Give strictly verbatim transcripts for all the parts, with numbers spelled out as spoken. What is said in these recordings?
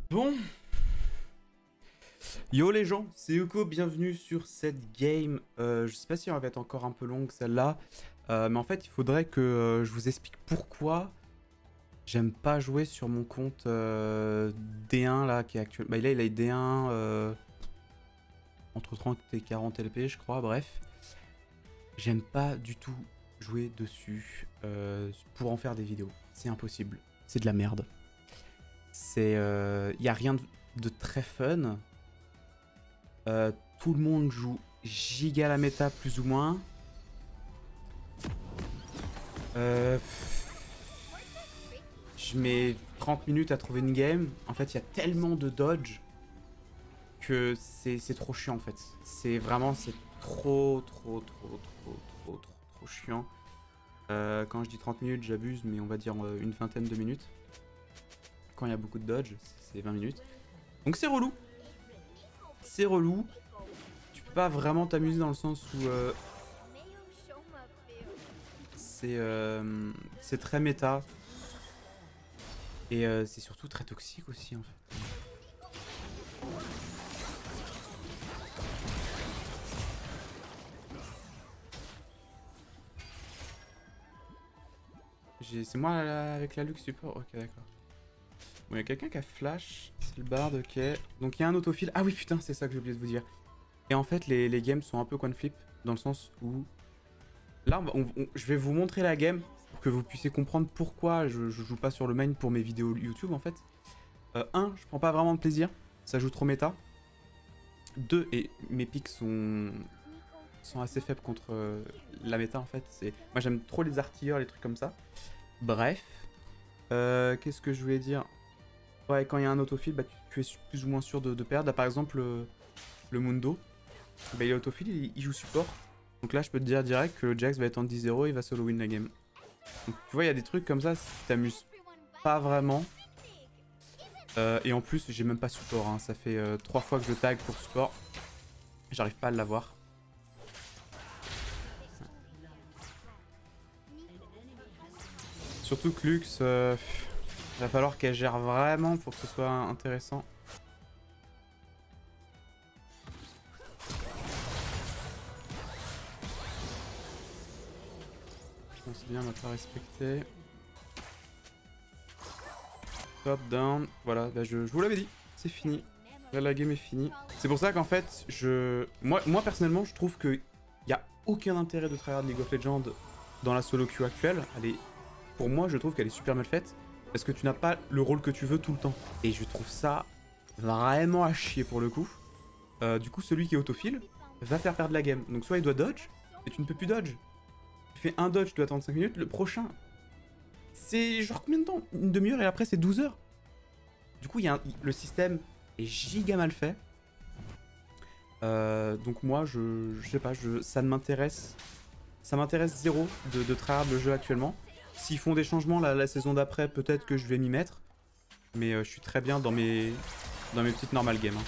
Bon, yo les gens, c'est Yuko, bienvenue sur cette game. Euh, je sais pas si elle va être encore un peu longue celle-là, euh, mais en fait il faudrait que euh, je vous explique pourquoi j'aime pas jouer sur mon compte euh, D un là qui est actuel. Bah là il a D un euh, entre trente et quarante L P je crois, bref. J'aime pas du tout jouer dessus euh, pour en faire des vidéos. C'est impossible, c'est de la merde. C'est, il euh, y a rien de, de très fun. Euh, tout le monde joue giga la méta plus ou moins. Euh, je mets trente minutes à trouver une game. En fait, il y a tellement de dodge que c'est trop chiant en fait. C'est vraiment, c'est trop, trop, trop, trop, trop, trop, trop chiant. Euh, quand je dis trente minutes, j'abuse, mais on va dire euh, une vingtaine de minutes. Quand il y a beaucoup de dodge, c'est vingt minutes. Donc c'est relou. C'est relou. Tu peux pas vraiment t'amuser dans le sens où euh, c'est euh, c'est très méta. Et euh, c'est surtout très toxique aussi en fait. C'est moi là, avec la luxe support. Ok, d'accord. Bon, il y a quelqu'un qui a flash. C'est le bard, ok. Donc il y a un autofil. Ah oui, putain, c'est ça que j'ai oublié de vous dire. Et en fait, les, les games sont un peu coin flip. Dans le sens où... Là, on, on, je vais vous montrer la game pour que vous puissiez comprendre pourquoi je, je joue pas sur le main pour mes vidéos YouTube en fait. Euh, un, je prends pas vraiment de plaisir. Ça joue trop méta. Deux, et mes pics sont... sont assez faibles contre euh, la méta en fait. Moi j'aime trop les artilleurs, les trucs comme ça. Bref. Euh, Qu'est-ce que je voulais dire? Ouais, quand il y a un autofil, bah, tu, tu es plus ou moins sûr de, de perdre. Là par exemple, le, le Mundo, bah, il est autofil, il, il joue support. Donc là je peux te dire direct que le Jax va être en dix zéro et il va solo win la game. Donc, tu vois, il y a des trucs comme ça, si tu t'amuses pas vraiment. Euh, et en plus, j'ai même pas support, hein. Ça fait euh, trois fois que je tag pour support. J'arrive pas à l'avoir. Surtout que Lux, euh, va falloir qu'elle gère vraiment pour que ce soit intéressant. Je pense bien, on va pas respecter. Top down, voilà, bah je, je vous l'avais dit, c'est fini. Là, la game est finie. C'est pour ça qu'en fait, je, moi, moi personnellement, je trouve que y a aucun intérêt de tryhard League of Legends dans la solo queue actuelle. Elle est, pour moi, je trouve qu'elle est super mal faite parce que tu n'as pas le rôle que tu veux tout le temps. Et je trouve ça vraiment à chier pour le coup. Euh, du coup, celui qui est autofile va faire perdre la game. Donc soit il doit dodge, et tu ne peux plus dodge. Tu fais un dodge, tu dois attendre cinq minutes. Le prochain, c'est genre combien de temps? Une demi-heure et après c'est douze heures. Du coup, y a un, le système est giga mal fait. Euh, donc moi, je, je sais pas, je, ça ne m'intéresse. Ça m'intéresse zéro de, de tryhard le jeu actuellement. S'ils font des changements la, la saison d'après, peut-être que je vais m'y mettre. Mais euh, je suis très bien dans mes, dans mes petites normal games. Hein.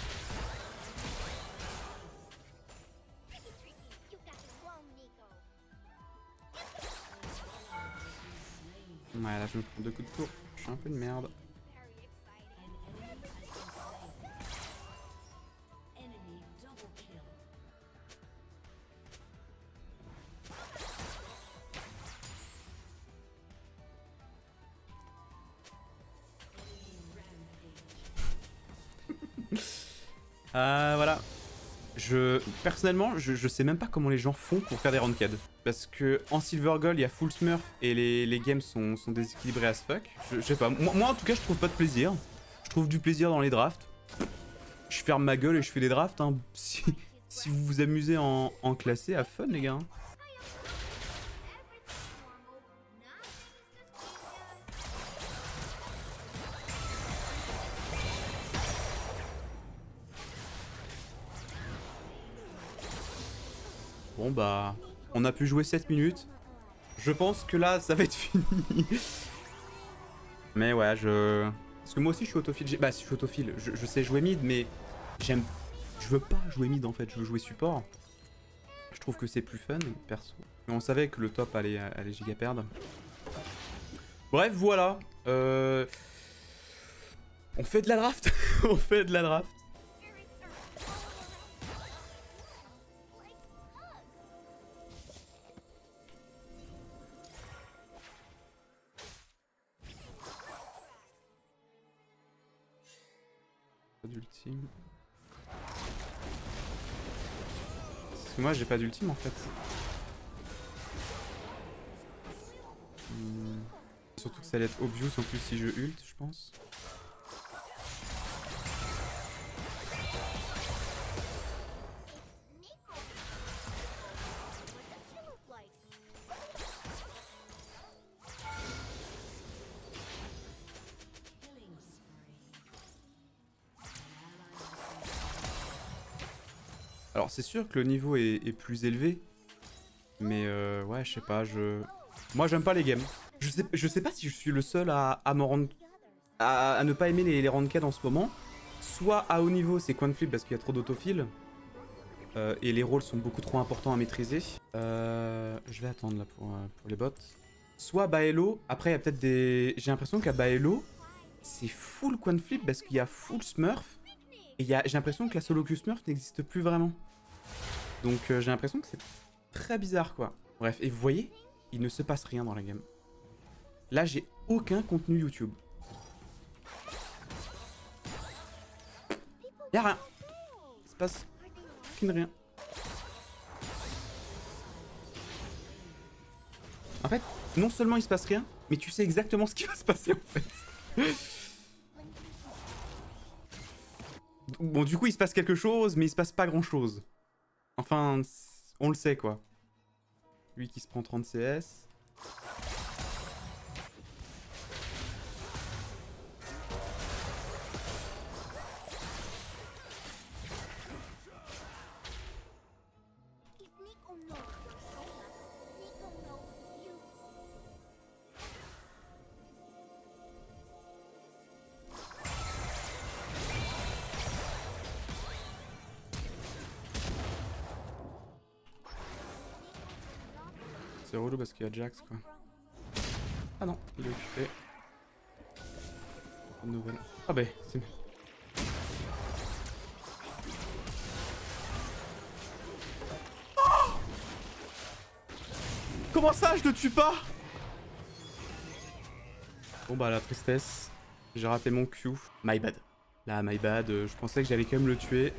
Ouais, là je me prends deux coups de tour. Je suis un peu une merde. Euh, voilà. Je, personnellement, je, je sais même pas comment les gens font pour faire des ranked. Parce que en Silver Gold, il y a full smurf et les, les games sont, sont déséquilibrés as fuck. Je, je sais pas. Moi, moi, en tout cas, je trouve pas de plaisir. Je trouve du plaisir dans les drafts. Je ferme ma gueule et je fais des drafts. Hein. Si, si vous vous amusez en, en classé, à fun, les gars. Bon bah, on a pu jouer sept minutes. Je pense que là, ça va être fini. Mais ouais, je... Parce que moi aussi, je suis autophile. Bah, si je suis autophile, je, je sais jouer mid, mais j'aime... Je veux pas jouer mid, en fait. Je veux jouer support. Je trouve que c'est plus fun, perso. Mais on savait que le top allait, allait giga perdre. Bref, voilà. Euh... On fait de la draft. On fait de la draft. Pas d'ultime. Parce que moi j'ai pas d'ultime en fait. Hmm. Surtout que ça allait être obvious en plus si je ult, je pense. Alors c'est sûr que le niveau est, est plus élevé, mais euh, ouais je sais pas, je... Moi j'aime pas les games. Je sais, je sais pas si je suis le seul à, à me rendre... À, à ne pas aimer les, les ranked en ce moment. Soit à haut niveau c'est coin flip parce qu'il y a trop d'autofill, euh, et les rôles sont beaucoup trop importants à maîtriser. Euh, je vais attendre là pour, euh, pour les bots. Soit Baello, après il y a peut-être des... J'ai l'impression qu'à Baello, c'est full coin flip parce qu'il y a full smurf. Et j'ai l'impression que la solo queue smurf n'existe plus vraiment. Donc euh, j'ai l'impression que c'est très bizarre quoi. Bref, et vous voyez, il ne se passe rien dans la game. Là j'ai aucun contenu YouTube. Y'a rien. Il se passe aucune rien. En fait, non seulement il se passe rien, mais tu sais exactement ce qui va se passer en fait. Bon, du coup, il se passe quelque chose, mais il se passe pas grand chose. Enfin, on le sait quoi. Lui qui se prend trente C S. C'est relou parce qu'il y a Jax quoi. Ah non, il est occupé. Une nouvelle. Ah bah, c'est... Oh, comment ça, je le tue pas? Bon bah la tristesse. J'ai raté mon Q. My bad. Là, my bad, euh, je pensais que j'allais quand même le tuer.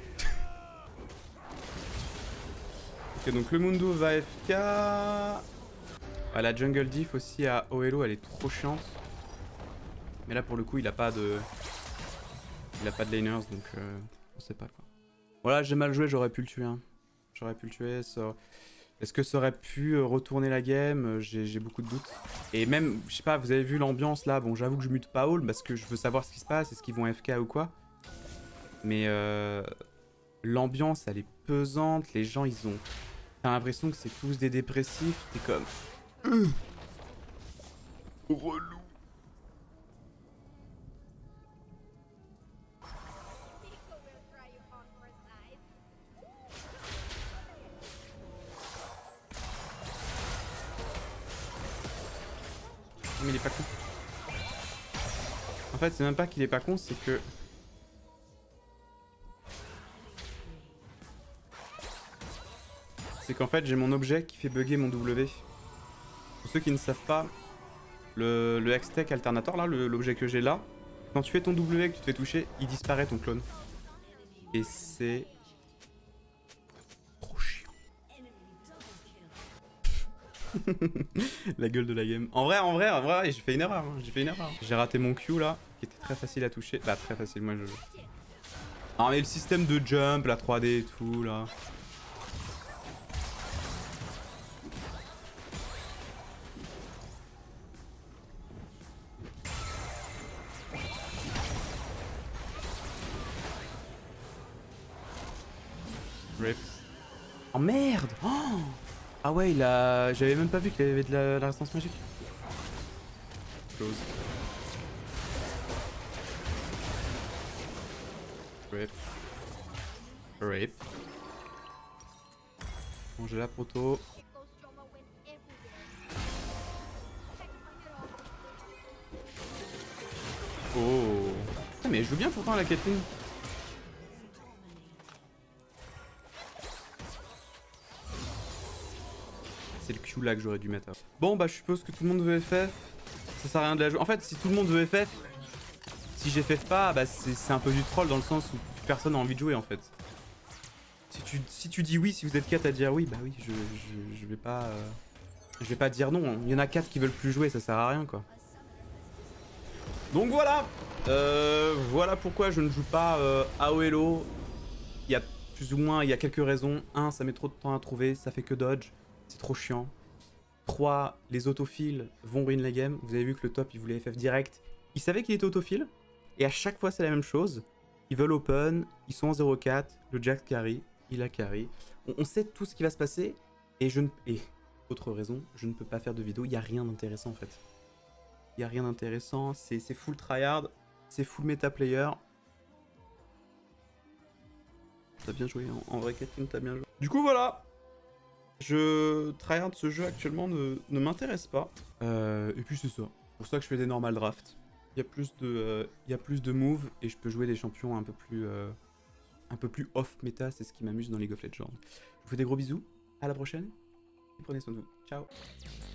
Ok, donc le Mundo va F K. Ah, la jungle diff aussi à O L O, elle est trop chiante. Mais là pour le coup il a pas de... Il a pas de laners donc euh, on sait pas quoi. Voilà, j'ai mal joué, j'aurais pu le tuer. Hein. J'aurais pu le tuer. Ça... Est-ce que ça aurait pu retourner la game? J'ai beaucoup de doutes. Et même, je sais pas, vous avez vu l'ambiance là. Bon, j'avoue que je mute Paul parce que je veux savoir ce qui se passe. Est-ce qu'ils vont F K ou quoi? Mais euh, l'ambiance elle est pesante. Les gens ils ont... T'as l'impression que c'est tous des dépressifs. T'es comme... Euh. Relou. Mais il est pas con. En fait, c'est même pas qu'il est pas con, c'est que... C'est qu'en fait, j'ai mon objet qui fait bugger mon W. Pour ceux qui ne savent pas, le, le Hextech Alternator, là, l'objet que j'ai là, quand tu fais ton W et que tu te fais toucher, il disparaît ton clone. Et c'est... trop chiant. La gueule de la game. En vrai, en vrai, en vrai, j'ai fait une erreur. Hein. J'ai fait une erreur. J'ai raté mon Q là, qui était très facile à toucher. Bah, très facile, moi je... Ah, mais le système de jump, la trois D et tout là. Rip. Oh merde! Oh, ah ouais, il a... J'avais même pas vu qu'il avait de la, la résistance magique. Close. Rip. Rip. Bon, j'ai la proto. Oh. Ah, mais je joue bien pourtant la Caitlyn. C'est le Q là que j'aurais dû mettre. Bon bah je suppose que tout le monde veut F F. Ça sert à rien de la jouer. En fait si tout le monde veut F F, si j'ai F F pas, bah c'est un peu du troll dans le sens où personne n'a envie de jouer en fait. Si tu, si tu dis oui, si vous êtes quatre à dire oui, bah oui, je, je, je vais pas... Euh, je vais pas dire non. Il y en a quatre qui veulent plus jouer, ça sert à rien quoi. Donc voilà euh, Voilà pourquoi je ne joue pas euh, A O L O. Il y a plus ou moins, il y a quelques raisons. Un, ça met trop de temps à trouver, ça fait que dodge. C'est trop chiant. trois. Les autophiles vont ruiner la game. Vous avez vu que le top, il voulait F F direct. Il savait qu'il était autophile. Et à chaque fois, c'est la même chose. Ils veulent open, ils sont en zéro quatre. Le Jack carry, il a carry. On, on sait tout ce qui va se passer. Et je ne... Et, autre raison, je ne peux pas faire de vidéo. Il n'y a rien d'intéressant en fait. Il n'y a rien d'intéressant. C'est full tryhard. C'est full meta player. T'as bien joué. En, en vrai, Caitlyn, t'as bien joué. Du coup, voilà. Je tryhard ce jeu actuellement ne, ne m'intéresse pas. Euh, et puis c'est ça. C'est pour ça que je fais des normal drafts. Il y a plus de, euh, il y a plus de moves et je peux jouer des champions un peu plus, euh, un peu plus off méta. C'est ce qui m'amuse dans League of Legends. Je vous fais des gros bisous. À la prochaine. Et prenez soin de vous. Ciao.